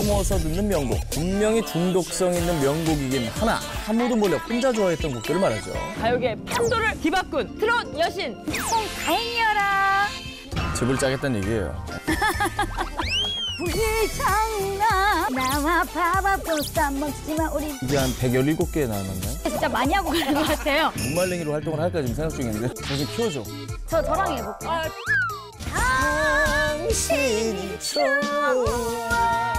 숨어서 듣는 명곡. 분명히 중독성 있는 명곡이긴 하나 아무도 몰래 혼자 좋아했던 곡들을 말하죠. 가요계 판도를 뒤바꾼 트롯 여신 다행이여라. 집을 짜겠다는 얘기예요. 불청나 나와 밥도 싸먹지만 우리 이게 한 117개 남았나요? 진짜 많이 하고 가는 것 같아요. 문말랭이로 활동을 할까 지금 생각 중인데 무슨 키워줘. 저랑 해볼게요. 당신이 좋아.